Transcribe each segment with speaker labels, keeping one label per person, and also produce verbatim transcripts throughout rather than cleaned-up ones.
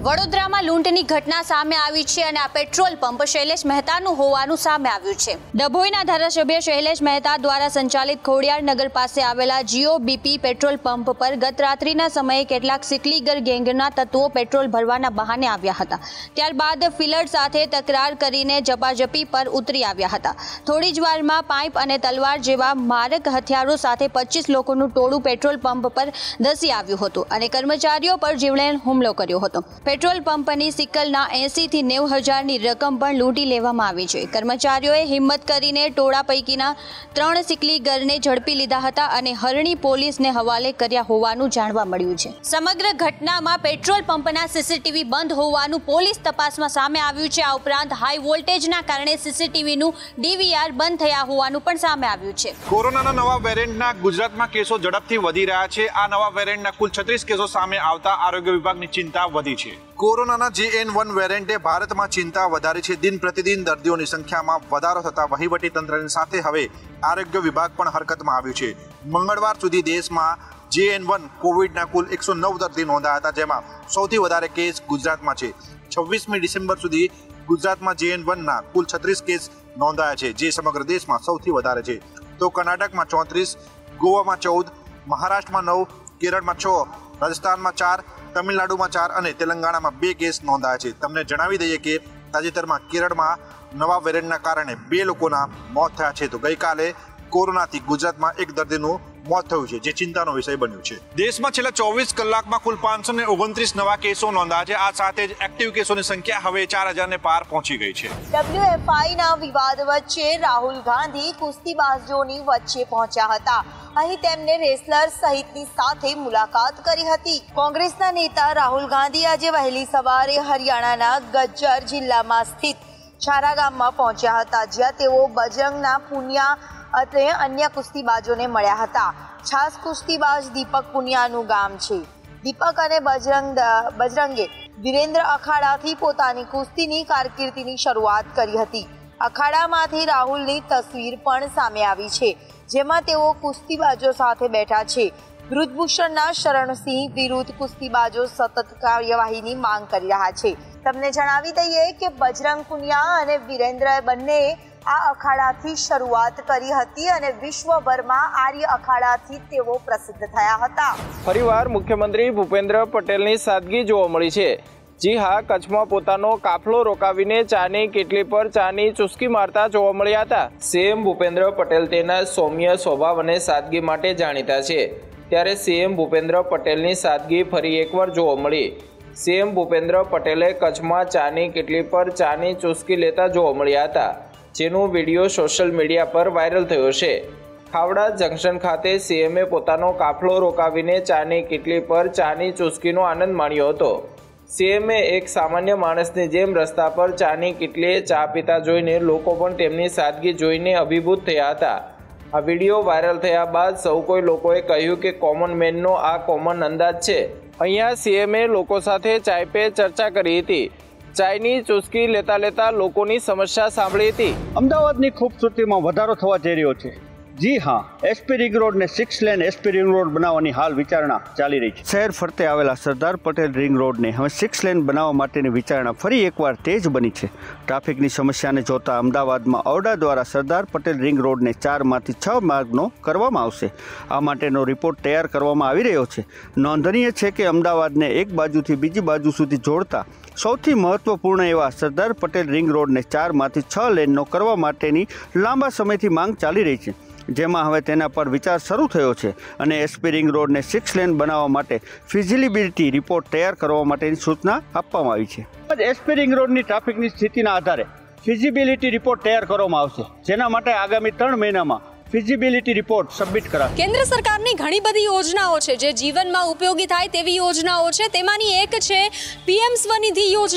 Speaker 1: વડોદરામાં લૂંટની ઘટના સામે આવી છે અને આ પેટ્રોલ પંપ શૈલેષ મહેતાનું હોવાનું સામે આવ્યું છે। ડભોઈના ધારાસભ્ય શૈલેષ મહેતા દ્વારા સંચાલિત ખોડિયાર નગર પાસે આવેલા જીઓ બીપી પેટ્રોલ પંપ પર ગત રાત્રિના સમયે કેટલાક સિકલીગર ગેંગના તત્વો પેટ્રોલ ભરવાના બહાને આવ્યા હતા। ત્યારબાદ ફિલર સાથે તકરાર કરીને ઝપાઝપી પર ઉતરી આવ્યા હતા। થોડી જ વારમાં પાઇપ અને તલવાર જેવા મારક હથિયારો સાથે પચીસ લોકોનું ટોળું પેટ્રોલ પંપ પર ધસી આવ્યું હતું અને કર્મચારીઓ પર જીવલેણ હુમલો કર્યો હતો। पेट्रोल पंपनी सिक्कलना एसी थी नेव हजारनी रकम पण लूंटी लेवामां आवी छे। कर्मचारीओए हिम्मत करीने टोळा पैकीना त्रण सिकलीगरने झड़पी लीधा हता अने हरणी पोलीसने हवाले कर्या होवानुं जाणवा मळ्युं छे। समग्र घटनामां पेट्रोल पंपना सीसीटीवी बंध होवानुं पोलीस तपासमां सामे आव्युं छे। आ उपरांत हाई वोल्टेजना कारणे सीसीटीवीनुं डीवीआर बंध थया होवानुं पण सामे आव्युं छे।
Speaker 2: कोरोनाना नवा वेरिएंटना गुजरातमां केसो झड़पथी वधी रह्या छे। आ नवा वेरिएंटना कुल छत्रीस केसो सामे आवता आरोग्य विभागनी चिंता वधी छे। कोरोनाना जे एन वन वेरिएंटे भारतमां चिंता वधारी छे। दिन प्रतिदिन दर्दीओनी संख्यामां वधारो थता वहीवटी तंत्रनी साथे हवे आरोग्य विभाग पण हरकतमां आव्युं छे। मंगळवार सुधी देशमां जे एन वन कोविडना कुल एक सौ नौ दर्दी नोंधाया हता, जेमां सौथी वधारे केस गुजरातमां छे। छब्बीसमी डिसेम्बर सुधी गुजरातमां जे एन वन ना कुल छत्रीस केस नोंधाया छे, जे समग्र देशमां सौथी वधारे छे। तो कर्नाटकमां चौतरीस, गोवामां चौदह, महाराष्ट्रमां नौ, केरळमां छ, राजस्थानमां चार, तमिलनाडुमां चार और तेलंगाणामां बे केस नोंधाया छे। तमने जणावी दईए के ताजेतरमां केरळमां नवा वेरिएंटना कारणे बे लोकोना मौत थया छे। तो गई काले कोरोनाथी गुजरातमां एक दर्दीनुं मौत थयुं छे, जे चिंतानो विषय बन्यो छे। देशमां छेल्ला चौवीस कलाकमां कुल पांच सौ ओगणत्रीस नवा केसो नोंधाया छे। आ साथे ज एक्टिव केसोनी संख्या हवे चार हजार ने पार पहोंची गई छे।
Speaker 3: डब्ल्यूएफआई ना विवाद वच्चे राहुल गांधी कुस्तीबाजोनी वच्चे पहोंच्या हता। અહીં તેમને રેસલર સહિતની સાથે મુલાકાત કરી હતી। કોંગ્રેસના નેતા રાહુલ ગાંધી આજે વહેલી સવારે હરિયાણાના ગજ્જર જિલ્લામાં સ્થિત છારા ગામમાં પહોંચ્યા હતા, જ્યાં તેઓ બજરંગના પુનિયા અને અન્ય કુસ્તીબાજોને મળ્યા હતા। છાસ કુસ્તીબાજ દીપક પુનિયાનું ગામ છે। દીપક અને બજરંગ બજરંગે વીરેન્દ્ર અખાડાથી પોતાની કુસ્તીની કારકિર્દીની શરૂઆત કરી હતી। અખાડામાંથી રાહુલની તસવીર પણ સામે આવી છે, જેમાં તેઓ કુસ્તીબાજો સાથે બેઠા છે। બ્રુજભૂષણના શરણસિંહ વિરુદ્ધ કુસ્તીબાજો સતત કાર્યવાહીની માંગ કરી રહ્યા છે। તમને જણાવી દઈએ કે બજરંગ પુનિયા અને વીરેન્દ્ર બંનેએ આ અખાડાથી શરૂઆત કરી હતી અને વિશ્વભરમાં આર્ય અખાડાથી તેઓ પ્રસિદ્ધ થયા હતા।
Speaker 4: ફરીવાર મુખ્યમંત્રી ભૂપેન્દ્ર પટેલની સાદગી જોવા મળી છે। जी हाँ, कच्छमां पोतानो काफलो रोकावीने चानी केटली पर चानी चुस्की मारता जोवा मळ्या हता। सीएम भूपेन्द्र पटेल तेना सौम्य स्वभाव अने सादगी माटे जाणीता छे, त्यारे सीएम भूपेन्द्र पटेलनी सादगी फरी एकवार जोवा मळी। सीएम भूपेन्द्र पटेले कच्छमां चानी केटली पर चानी चुस्की लेता जोवा मळ्या हता, जेनो विडियो सोशल मीडिया पर वायरल थयो छे। खावड़ा जंक्शन खाते सीएमए पोतानो काफलो रोकावीने चानी केटली पर चानी चुस्कीनो आनंद माण्यो हतो। सीएमए एक सामान्य माणसनी जेम रस्ता पर चानी किटलीए चा पीता जोईने लोको पण तेमनी सादगी जोईने अभिभूत थया हता। आ विडियो वायरल थया बाद सौ कोई लोकोए कह्युं के कॉमन मेननो आ कॉमन अंदाज छे। अहींया सीएमए लोको साथे चाय पे चर्चा करी हती। चायनी चुस्की लेता लेता लोकोनी समस्या सांभળી હતી।
Speaker 5: અમદાવાદની ખૂબસૂરતીમાં વધારો થવા જઈ રહ્યો છે। जी हाँ, एसपी रिंग रोड ने six lane SP ring road बनावવાની हाल विचारणा चाली रही है। शहर फरते आवेला सरदार पटेल रिंग रोड ने हवे सिक्स लेन बनाववा माटेनी विचारणा फरी एकवार तेज बनी है। ट्राफिकनी समस्याने जोता अमदावादमां औडा द्वारा सरदार पटेल रिंग रोड ने चार मांथी छ मार्गनो करवामां आवशे। आ माटेनो रिपोर्ट तैयार करवामां आवी रह्यो छे। नोंधनीय छे के अमदावादने एक बाजुथी बीजी बाजू सुधी जोड़ता सौथी महत्वपूर्ण एवा सरदार पटेल रिंग रोड ने चार मांथी छ लेननो करवा माटेनी लांबा समयथी मांग चाली रही है, जेमां हवे तेना पर विचार शरू थयो छे अने एसपी रिंग रोड ने सिक्स लेन बनाववा माटे फिजिबिलिटी रिपोर्ट तैयार करवा माटेनी सूचना आपवामां आवी छे। एसपी रिंग रोडनी ट्राफिकनी स्थितिना आधारे फिजिबिलिटी रिपोर्ट तैयार करवामां आवशे, जेना माटे आगामी त्रण महीनामां फिजिबिलिटी रिपोर्ट सबमिट करा।
Speaker 6: केंद्र सरकारनी घणी बधी योजनाओं छे जे जीवनमां उपयोगी थाय तेवी योजनाओं छे। तेमानी एक छे पीएम स्वनिधि योजना,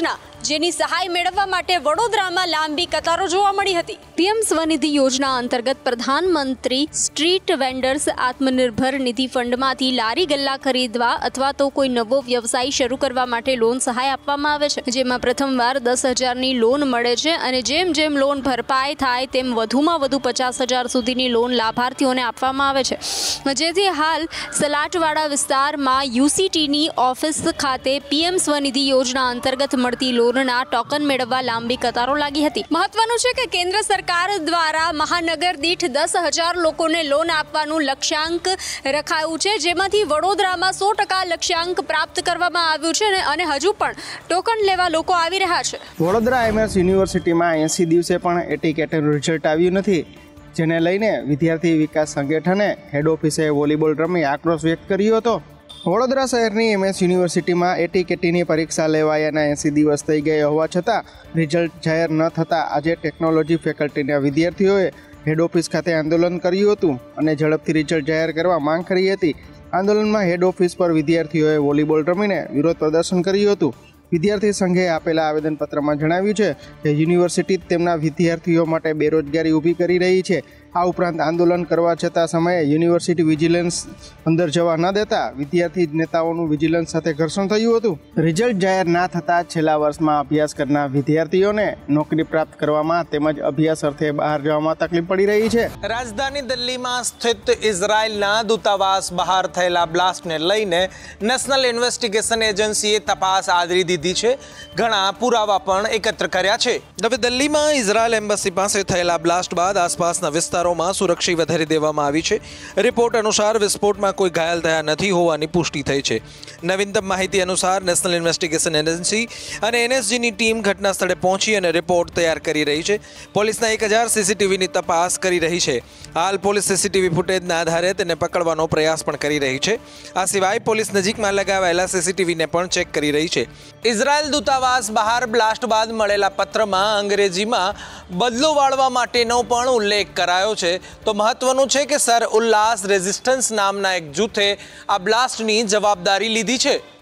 Speaker 6: જેની સહાય મેળવવા માટે વડોદરામાં લાંબી કતારો જોવા મળી હતી. પીએમ સ્વનિધિ યોજના અંતર્ગત પ્રધાનમંત્રી સ્ટ્રીટ વેન્ડર્સ આત્મનિર્ભર નિધિ ફંડમાંથી લારી ગલ્લા ખરીદવા અથવા તો કોઈ નવો વ્યવસાય શરૂ કરવા માટે લોન સહાય આપવામાં આવે છે, જેમાં પ્રથમવાર દસ હજારની લોન મળે છે અને જેમ જેમ લોન ભરપાઈ થાય તેમ વધુમાં વધુ પચાસ હજાર સુધીની લોન લાભાર્થીઓને આપવામાં આવે છે. જેથી હાલ સલાટવાડા વિસ્તારમાં યુસીટીની ઓફિસ ખાતે પીએમ સ્વનિધિ યોજના અંતર્ગત મળતી લોનના ટોકન મેળવવા લાંબી કતારો લાગી હતી. મહત્વનું છે કે કેન્દ્ર સરકાર દ્વારા મહાનગર દીઠ દસ હજાર લોકોને લોન આપવાનું લક્ષ્યાંક રખાયું છે, જેમાંથી વડોદરામાં સો ટકા લક્ષ્યાંક પ્રાપ્ત કરવામાં આવ્યું છે અને હજુ પણ ટોકન લેવા લોકો આવી રહ્યા છે.
Speaker 7: વડોદરા એમએસ યુનિવર્સિટીમાં એંસી દિવસે પણ એટી કેટેનું રિઝલ્ટ આવ્યું નથી, જેને લઈને વિદ્યાર્થી વિકાસ સંગઠને હેડ ઓફિસે વોલીબોલ રમી આક્રોશ વ્યક્ત કર્યો હતો. વડોદરા શહેરની એમએસ યુનિવર્સિટીમાં એટી કેટીની પરીક્ષા લેવાયાના એંસી દિવસ થઈ ગયા હોવા છતાં રિઝલ્ટ જાહેર ન થતાં આજે ટેકનોલોજી ફેકલ્ટીના વિદ્યાર્થીઓએ હેડ ઓફિસ ખાતે આંદોલન કર્યું હતું અને ઝડપથી રિઝલ્ટ જાહેર કરવા માંગ કરી હતી. આંદોલનમાં હેડ ઓફિસ પર વિદ્યાર્થીઓએ વોલીબોલ રમીને વિરોધ પ્રદર્શન કર્યું હતું. વિદ્યાર્થી સંઘે આપેલા આવેદનપત્રમાં જણાવ્યું છે કે યુનિવર્સિટી તેમના વિદ્યાર્થીઓ માટે બેરોજગારી ઊભી કરી રહી છે. આ ઉપરાંત આંદોલન કરવા છતાં સમયે યુનિવર્સિટી વિજિલન્સ અંદર જવા ન દેતા વિદ્યાર્થી નેતાઓનું વિજિલન્સ સાથે ઘર્ષણ થયું હતું. રિઝલ્ટ જાહેર ના થતાં છેલ્લા વર્ષમાં અભ્યાસ કરનાર વિદ્યાર્થીઓને નોકરી પ્રાપ્ત કરવામાં તેમજ અભ્યાસ અર્થે બહાર જવામાં તકલીફ પડી રહી છે.
Speaker 8: રાજધાની દિલ્હીમાં સ્થિત ઇઝરાયલના દૂતાવાસ બહાર થયેલા બ્લાસ્ટને લઈને નેશનલ ઇન્વેસ્ટિગેશન એજન્સીએ તપાસ આદરી દીધી છે. ઘણા પુરાવા પણ એકત્ર કર્યા છે. હવે દિલ્હીમાં ઇઝરાયલ એમ્બસી પાસે થયેલા બ્લાસ્ટ બાદ આસપાસના વિસ્તારોમાં સુરક્ષા વધારી દેવામાં આવી છે. રિપોર્ટ અનુસાર વિસ્ફોટમાં કોઈ ઘાયલ થયા નથી હોવાની પુષ્ટિ થઈ છે. નવીનતમ માહિતી અનુસાર નેશનલ ઇન્વેસ્ટિગેશન એજન્સી અને એનએસજીની ટીમ ઘટના સ્થળે પહોંચી અને રિપોર્ટ તૈયાર કરી રહી છે. પોલીસના એક હજાર સીસીટીવીની તપાસ કરી રહી છે. હાલ પોલીસ સીસીટીવી ફૂટેજના આધારે તેને પકડવાનો પ્રયાસ પણ કરી રહી છે. આ સિવાય પોલીસ નજીકમાં લગાવેલા સીસીટીવીને પણ ચેક કરી રહી છે. ઇઝરાયલ દૂતાવાસ બહાર બ્લાસ્ટ બાદ મળેલા પત્રમાં અંગ્રેજીમાં બદલો વાળવા માટેનો પણ ઉલ્લેખ કરાયો છે. તો મહત્વનું છે કે સર ઉલ્લાસ રેઝિસ્ટન્સ નામના એક જૂથે આ બ્લાસ્ટની જવાબદારી લીધી છે.